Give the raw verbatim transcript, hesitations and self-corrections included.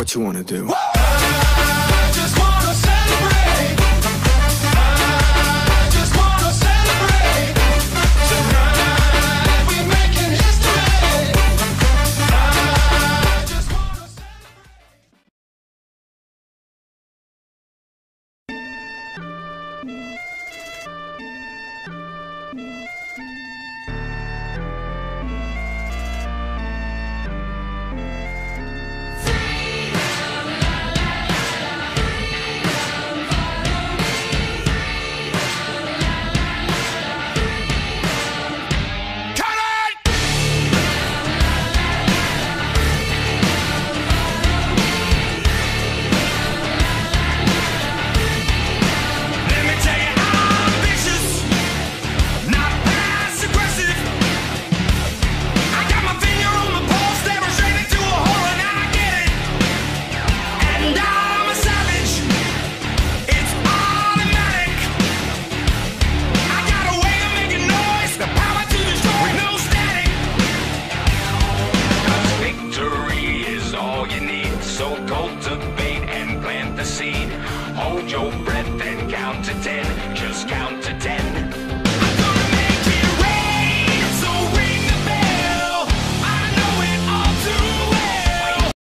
what you wanna do. I just wanna celebrate. I just wanna celebrate. Tonight we're making history. I just wanna celebrate. So cultivate and plant the seed. Hold your breath and count to ten. Just count to ten.